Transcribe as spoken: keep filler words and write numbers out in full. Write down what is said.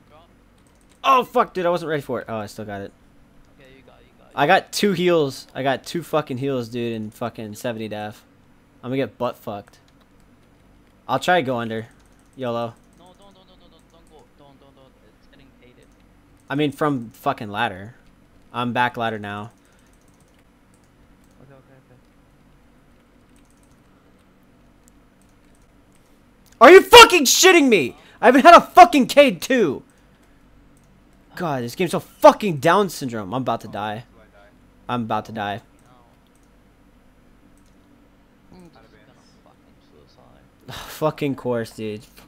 Drop. Oh fuck, dude, I wasn't ready for it. Oh, I still got it. Okay, you got, it, you got. it, I You got. got two heals. I got two fucking heals, dude, and fucking seventy def. I'm gonna get butt fucked. I'll try to go under. YOLO. it. No, don't, don't, don't, don't, don't, don't go. Don't, don't, don't. It's getting hated. I mean, from fucking ladder. I'm back ladder now. Okay, okay, okay. Are you fucking shitting me? I haven't had a fucking Cade too. God, this game's so fucking Down syndrome. I'm about to die. Do I die? I'm about to die. No. I'm just Out of gonna bands. fucking suicide. Fucking course, dude.